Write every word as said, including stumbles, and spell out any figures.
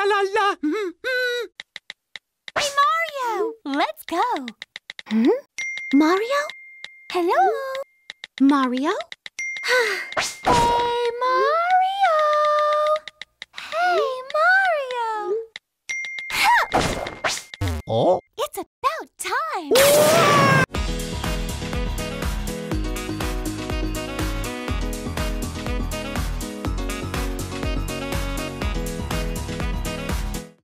la la. Hey, Mario! Let's go. Hmm? Mario? Hello? Mario? Hey, Mario! Hey, Mario! Oh? It's about time.